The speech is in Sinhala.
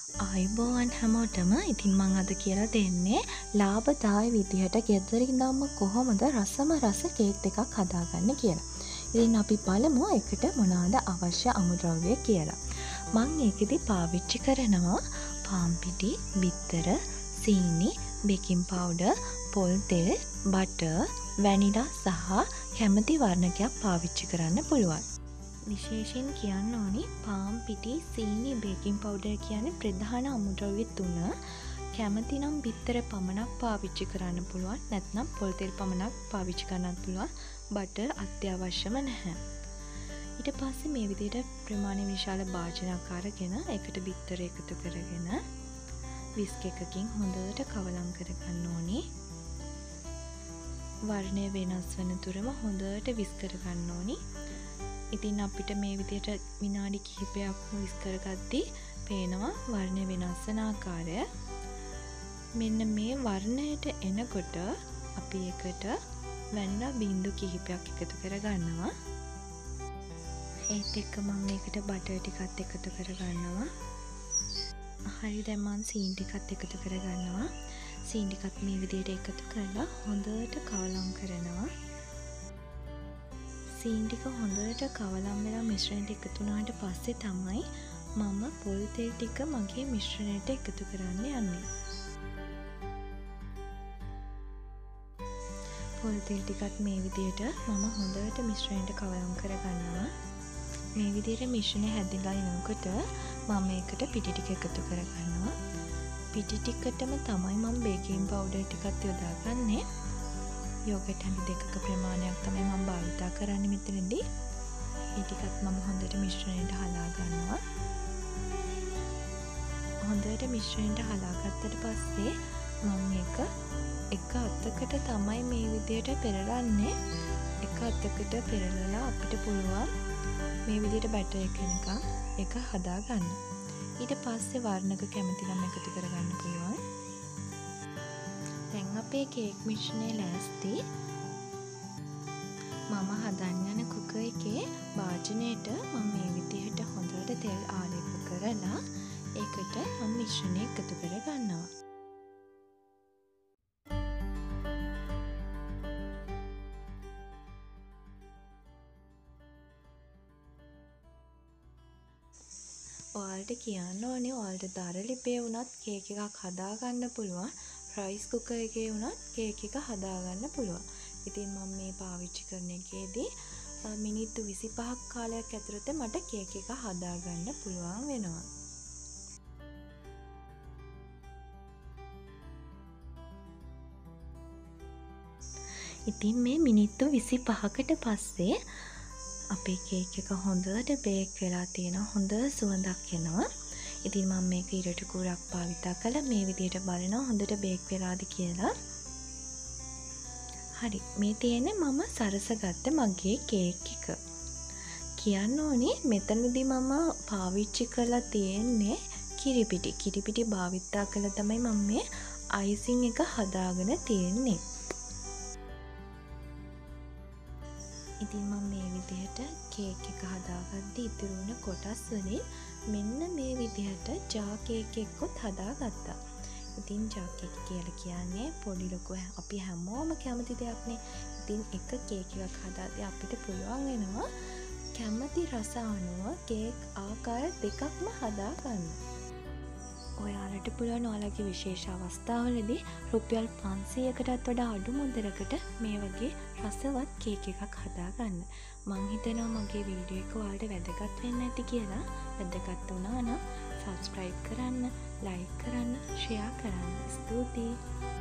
ආයුබෝවන් හැමෝටම. ඉතින් මම අද කියලා දෙන්නේ ලාභදායී විදිහට ගෙදර ඉඳන්ම කොහොමද රසම රස කේක් දෙකක් හදාගන්නේ කියලා. ඉතින් අපි බලමු එකට මොනවාද අවශ්‍ය අමුද්‍රව්‍ය කියලා. මම ඒකෙදි පාවිච්චි කරනවා පාන් පිටි, බිත්තර, සීනි, බේකින් පවුඩර්, පොල් තෙල්, බටර්, වැනිලා සහ කැමති වර්ණකයක් පාවිච්චි කරන්න පුළුවන්. විශේෂයෙන් කියන්න ඕනි පාන් පිටි, සීනි, බේකින් පවුඩර් කියන්නේ ප්‍රධාන අමුද්‍රව්‍ය තුන. කැමති නම් බිත්තර පමණක් පාවිච්චි කරන්න පුළුවන්. නැත්නම් පොල් තෙල් පමණක් පාවිච්චි කරන්නත් පුළුවන්. බටර් අත්‍යවශ්‍යම නැහැ. ඊට පස්සේ මේ විදිහට ප්‍රමාණය විශාල භාජනයක් අරගෙන ඒකට බිත්තර එකතු කරගෙන විස්ක් එකකින් හොඳට කවලම් කරගන්න ඕනි. වර්ණය වෙනස් වෙන තුරම හොඳට විස්ක් කරගන්න ඕනි. ඉතින් අපිට මේ විදිහට විනාඩි කිහිපයක් විස්ක් කරගද්දී පේනවා වර්ණය වෙනස් වෙන ආකාරය. මෙන්න මේ වර්ණයට එනකොට අපි එකට වැනිලා බිංදු කිහිපයක් එකතු කරගන්නවා. ඒත් එක්ක මම මේකට බටර් ටිකත් එකතු කරගන්නවා. හරි, දැන් මම සීනි ටිකත් එකතු කරගන්නවා. සීනි ටිකත් මේ විදිහට එකතු කරලා හොඳට කවලම් කරනවා. සීනි ටික හොඳට කවලම් වෙලා මිශ්‍රණයට එකතු වුණාට පස්සේ තමයි මම පොල් තෙල් ටික මගේ මිශ්‍රණයට එකතු කරන්න යන්නේ. පොල් තෙල් ටිකත් මේ විදිහට මම හොඳට මිශ්‍රණයට කවලම් කරගන්නවා. මේ විදිහට මිශ්‍රණය හැදිලා එනකොට මම මේකට පිටි ටික එකතු කරගන්නවා. පිටි ටිකටම තමයි මම බේකින් පවුඩර් ටිකත් යොදාගන්නේ. යෝගට් හැඳි දෙකක ප්‍රමාණයක් තමයි මම භාවිතා කරන්නේ මෙතනදී. මේ ටිකත් මම හොඳට මිශ්‍රණයට හලා ගන්නවා. හොඳට මිශ්‍රණයට හලා ගත්තට පස්සේ මම මේක එක අතකට තමයි මේ විදිහට පෙරලන්නේ. එක අතකට පෙරලලා අපිට පුළුවන් මේ විදිහට බැටර් එක එනකම් ඒක හදා ගන්න. ඊට පස්සේ වර්ණක කැමති නම් එකතු කරගන්න පුළුවන්. දැන් අපේ කේක් මිශ්‍රණය ලෑස්ති. මම හදන්න යන කුකර් එකේ භාජනයට මම මේ විදිහට හොඳට තෙල් ආලේප කරලා ඒකට මම මිශ්‍රණය එකතු කරගන්නවා. ඔයාලට කියන්න ඕනේ ඔයාලට දර ලිපේ වුණත් කේක් එකක් හදාගන්න පුළුවන්. රයිස් කුකර් එකේ වුණත් කේක් එක හදාගන්න පුළුවන්. ඉතින් මම මේ පාවිච්චි කරන එකේදී මිනිත්තු 25ක් කාලයක් ඇතුළත මට කේක් එක හදාගන්න පුළුවන් වෙනවා. ඉතින් මේ මිනිත්තු 25කට පස්සේ අපේ කේක් එක හොඳට බේක් වෙලා තියෙනවා. හොඳ සුවඳක් එනවා. ඉතින් මම මේක ඉරටු කුරක් භාවිතා කළා මේ විදිහට බලනවා හොඳට බේක් වෙලාද කියලා. හරි, මේ තියෙන්නේ මම සරසගත්ත මගේ කේක් එක. කියන්න ඕනේ මෙතනදී මම පාවිච්චි කරලා තියෙන්නේ කිරිපිටි. කිරිපිටි භාවිතා කළා තමයි මම මේ අයිසිං එක හදාගෙන තියෙන්නේ. ඉතින් මම මේ විදිහට කේක් එක හදාගද්දි ඉතුරු වුණ කොටස් වලින් මෙන්න මේ විදිහට ජා කේක් එකකුත් හදාගත්තා. ඉතින් ජා කේක් කියලා කියන්නේ පොඩි ලොකු අපි හැමෝම කැමති දෙයක්නේ. ඉතින් එක කේක් එකක් හදාද්දී අපිට පුළුවන් වෙනවා කැමති රස අනුව කේක් ආකාර දෙකක්ම හදා ගන්න. ඔයාලට පුළුවන් ඔයාලගේ විශේෂ අවස්ථාවලදී රුපියල් 500කටත් වඩා අඩු මුදලකට මේ වගේ රසවත් කේක් එකක් හදාගන්න. මං හිතනවා මගේ වීඩියෝ එක ඔයාලට වැදගත් වෙන්න ඇති කියලා. වැදගත් වුණා නම් සබ්ස්ක්‍රයිබ් කරන්න, ලයික් කරන්න, ෂෙයා කරන්න. ස්තුතියි.